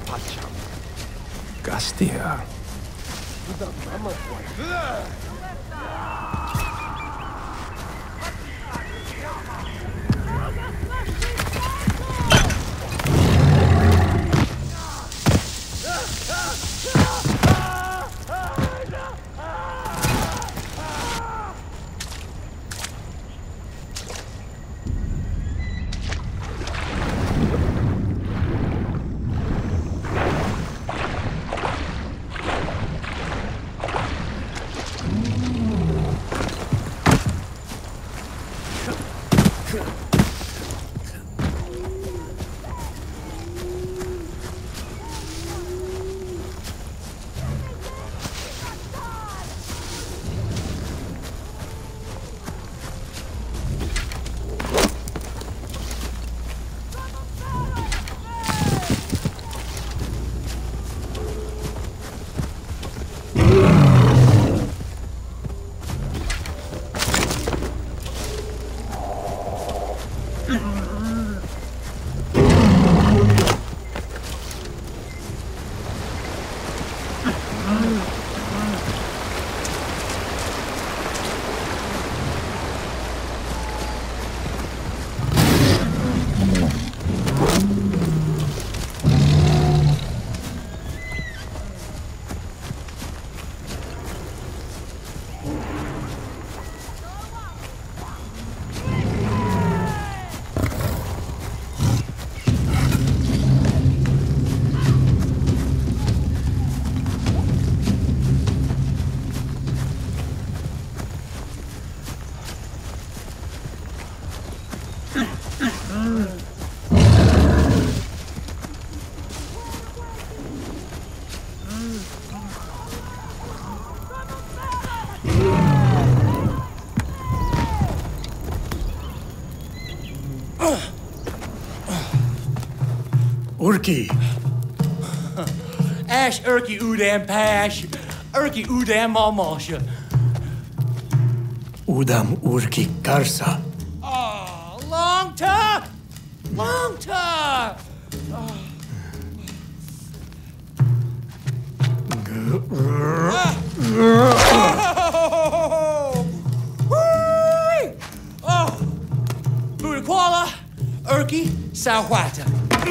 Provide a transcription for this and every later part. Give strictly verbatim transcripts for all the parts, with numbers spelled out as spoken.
Gastia. Urki. Ash Urki Udam Pash. Urki Udam Malmasha. Udam Urki Karsa. Oh, long time! Long time! Oh. Oh! Budakwala, Urki, Sawata.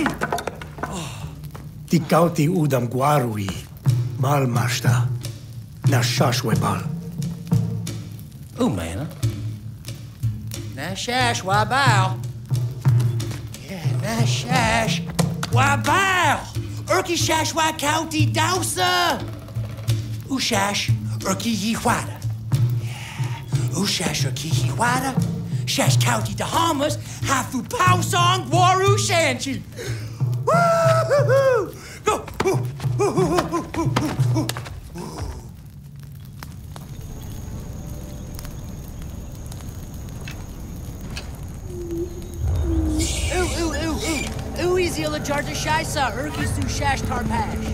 Tikauti Udam Guarui. Malmashta. Nashashwebal. Ooh, man. Nashash, why bow? Yeah, Nashash, why bow? Urki shash, why county dousa? Ushash, Urki Yihuada. Yeah, Ushash, Urki Yihuada. Shash county Dahamas, Hafu Pow Song, Waru Shanchi. Woo-hoo-hoo! Go! Ooh, ooh, ooh, ooh, ooh, ooh. Zila Jarda Shaisa, Urki Su Shash Tarpash.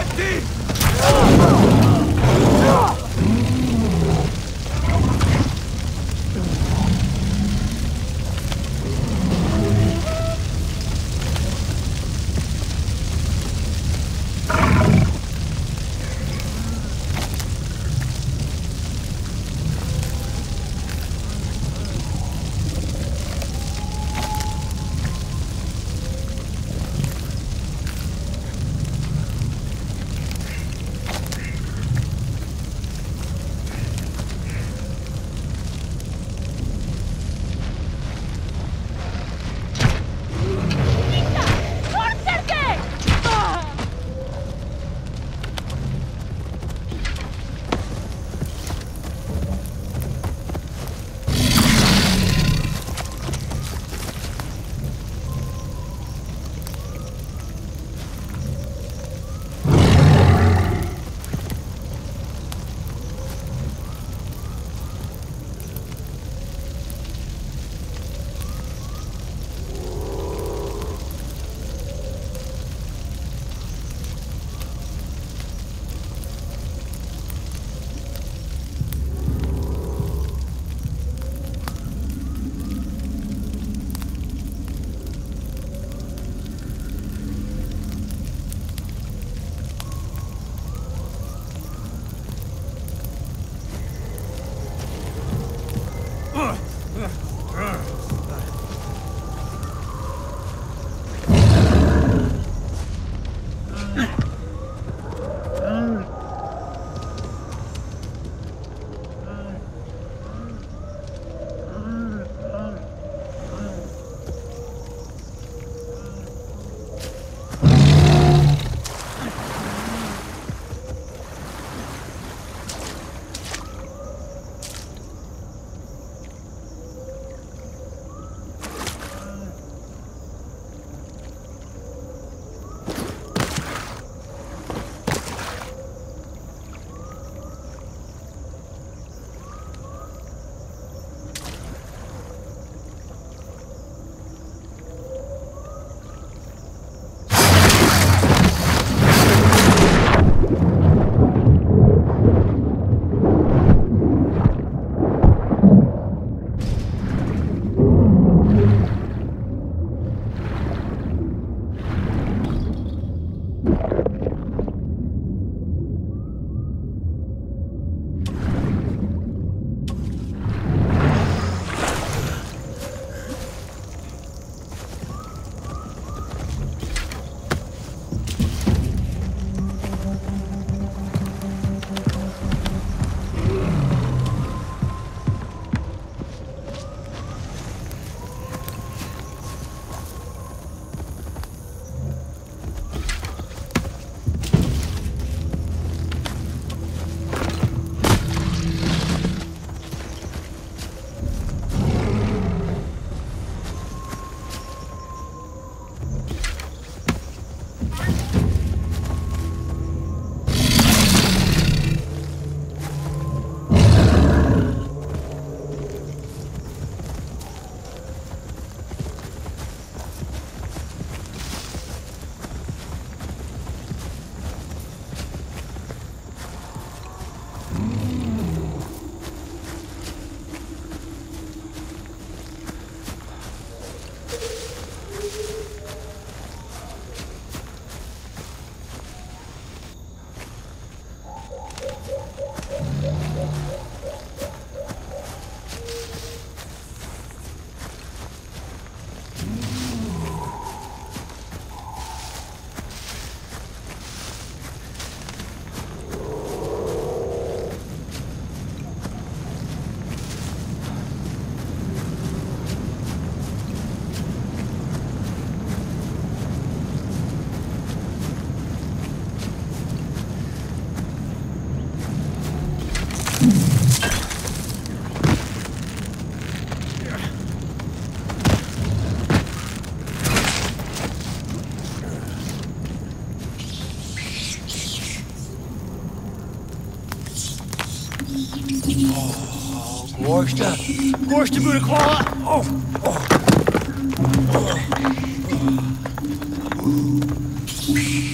Gorsta. Gorsta Budakala. Oh. oh.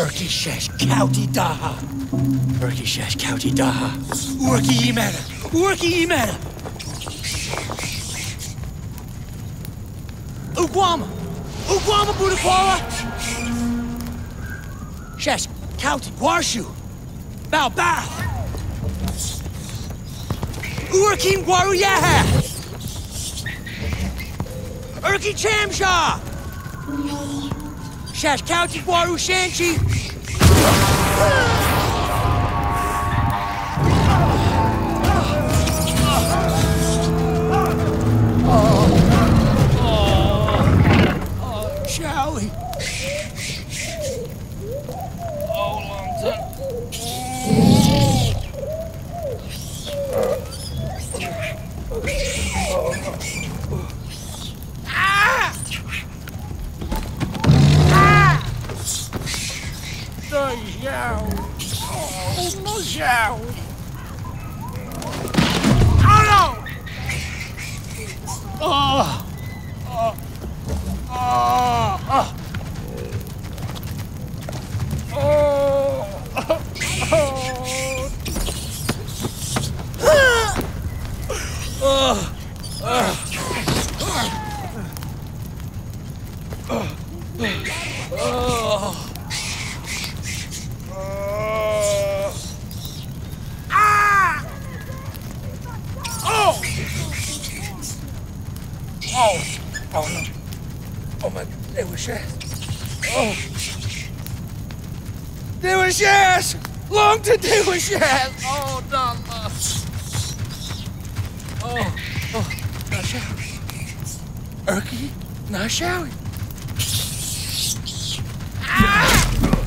Urki Shesh County Daha. Urki Shesh County Daha. Urki Imeda. Urki Imeda. Uguama. Uguama Budakwala. Shesh County Guarshu. Bao Bao. Urki Guaru Yaha. Urki Chamsha. Shesh County Guaru Shanchi. Shall we? Oh, long time. Ah! Ah! No shall. Oh, no shall. Oh no! Oh! Oh! Oh! Oh! Oh! Oh! Oh! Oh! Ah! Oh! Oh! Oh no! Oh my! They were shares. Oh! They were shares. Long to they were shares. Oh, Dhamma. Oh, oh, now shall we? Urki, now shall we? Ah!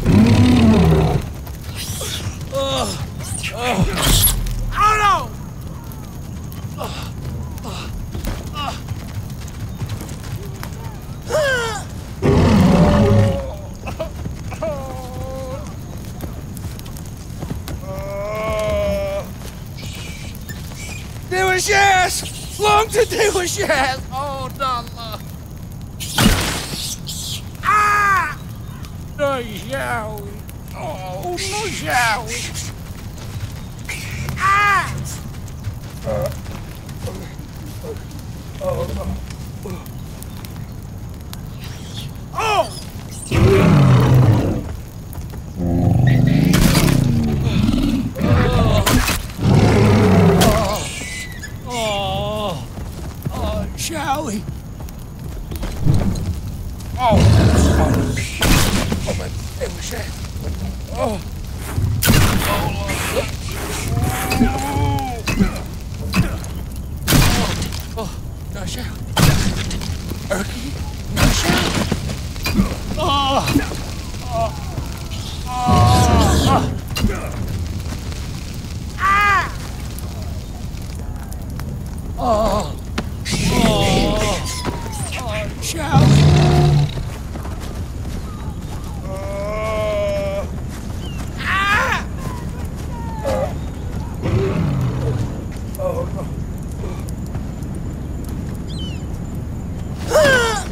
Oh, oh, oh no! Oh, oh, oh. Ah! They were shares! Long to they were shares! Oh, Dhamma! Ah! No, shall we? Oh, no, shall we? Ah! Uh, oh, no. Oh! Shall we? Oh! Oh! Oh my! They were shared. Oh! Oh! Oh! Oh! Now shall we? Urki? Now shall we? Oh! Oh! Oh! Ah! Oh! Shall we? Uh, ah! Uh, oh no. Ah!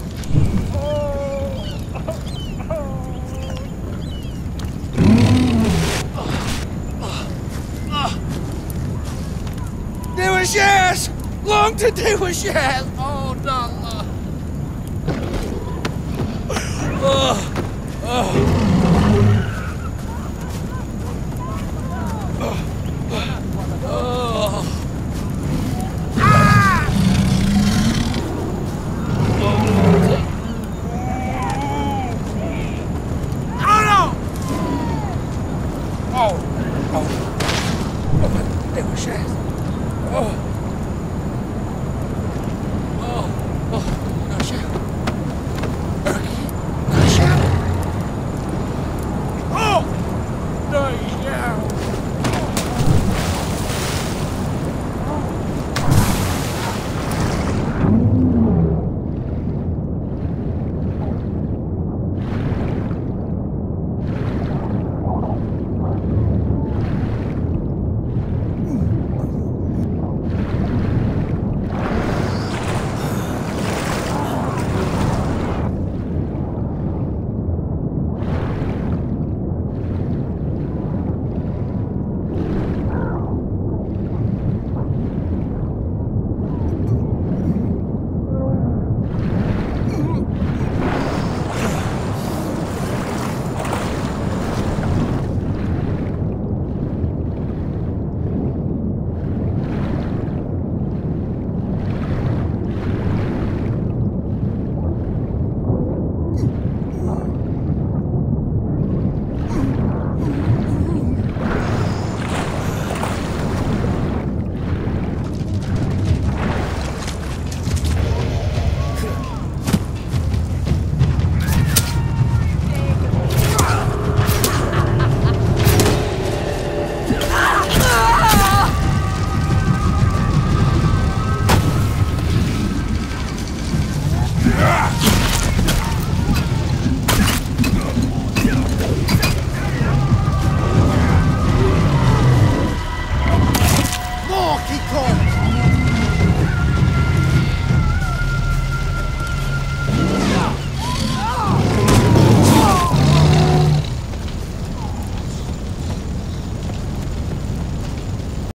They were shares! Long to they were shares! Oh, Dhamma! Oh, oh. Oh, oh. Ah! Oh no! Oh, oh, oh, they were shares. Oh.